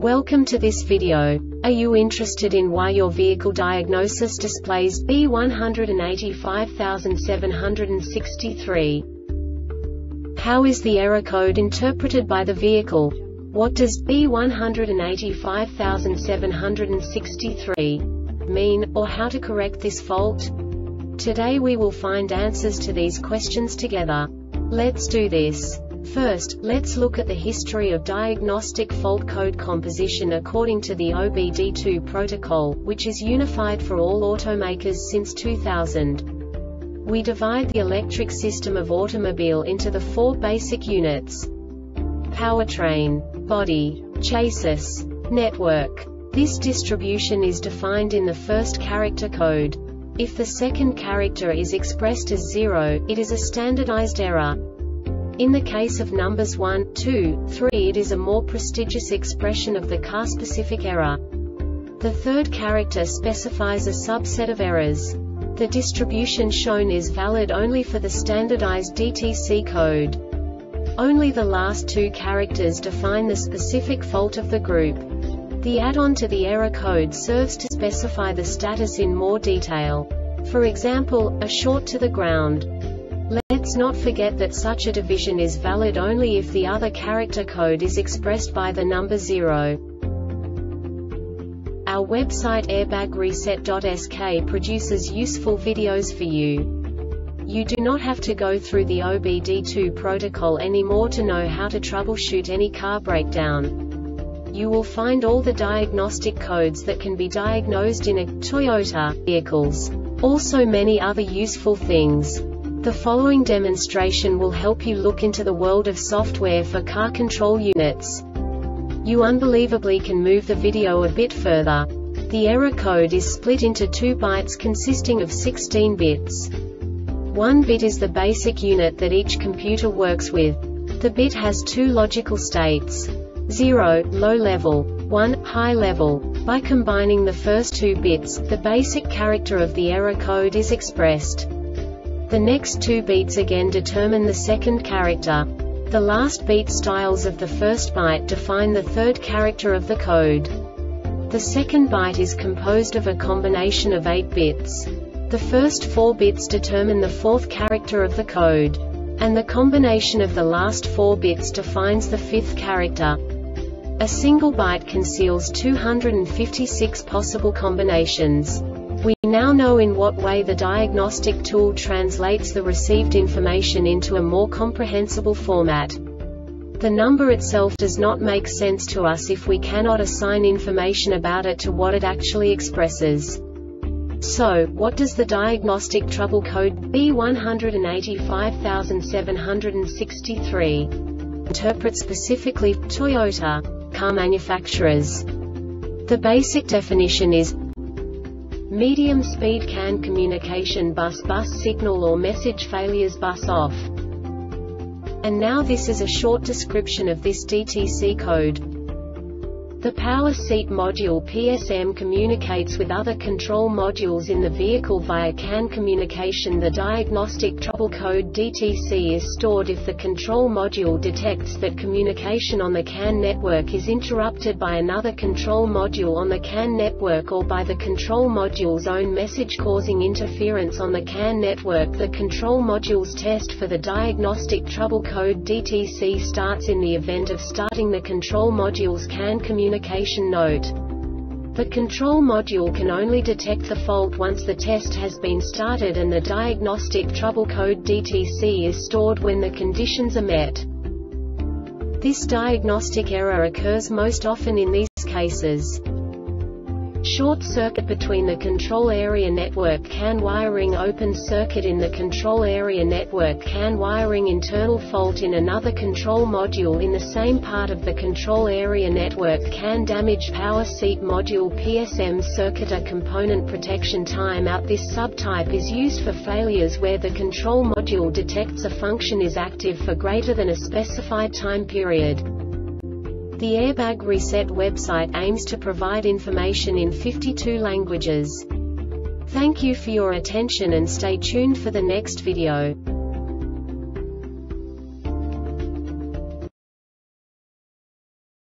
Welcome to this video. Are you interested in why your vehicle diagnosis displays B185763? How is the error code interpreted by the vehicle? What does B185763 mean, or how to correct this fault? Today we will find answers to these questions together. Let's do this. First, let's look at the history of diagnostic fault code composition according to the OBD2 protocol, which is unified for all automakers since 2000. We divide the electric system of automobile into the four basic units: powertrain, body, chassis, network. This distribution is defined in the first character code. If the second character is expressed as 0, it is a standardized error. In the case of numbers 1, 2, 3, it is a more prestigious expression of the car-specific error. The third character specifies a subset of errors. The distribution shown is valid only for the standardized DTC code. Only the last two characters define the specific fault of the group. The add-on to the error code serves to specify the status in more detail. For example, a short to the ground. Let's not forget that such a division is valid only if the other character code is expressed by the number 0. Our website airbagreset.sk produces useful videos for you. You do not have to go through the OBD2 protocol anymore to know how to troubleshoot any car breakdown. You will find all the diagnostic codes that can be diagnosed in a Toyota vehicles. Also many other useful things. The following demonstration will help you look into the world of software for car control units. You unbelievably can move the video a bit further. The error code is split into 2 bytes consisting of 16 bits. 1 bit is the basic unit that each computer works with. The bit has 2 logical states: 0, low level, 1, high level. By combining the first 2 bits, the basic character of the error code is expressed. The next 2 beats again determine the second character. The last beat styles of the first byte define the third character of the code. The second byte is composed of a combination of 8 bits. The first 4 bits determine the fourth character of the code. And the combination of the last 4 bits defines the fifth character. A single byte conceals 256 possible combinations. We now know in what way the diagnostic tool translates the received information into a more comprehensible format. The number itself does not make sense to us if we cannot assign information about it to what it actually expresses. So, what does the diagnostic trouble code B185763 interpret specifically for Toyota car manufacturers? The basic definition is medium speed CAN communication bus signal or message failures bus off. And now this is a short description of this DTC code. The power seat module PSM communicates with other control modules in the vehicle via CAN communication. The diagnostic trouble code DTC is stored if the control module detects that communication on the CAN network is interrupted by another control module on the CAN network or by the control module's own message causing interference on the CAN network. The control module's test for the diagnostic trouble code DTC starts in the event of starting the control module's CAN communication node. The control module can only detect the fault once the test has been started, and the diagnostic trouble code DTC is stored when the conditions are met. This diagnostic error occurs most often in these cases: short circuit between the control area network CAN wiring, open circuit in the control area network CAN wiring, internal fault in another control module in the same part of the control area network CAN, damaged power seat module PSM circuit, a component protection timeout. This subtype is used for failures where the control module detects a function is active for greater than a specified time period. The Airbag Reset website aims to provide information in 52 languages. Thank you for your attention and stay tuned for the next video.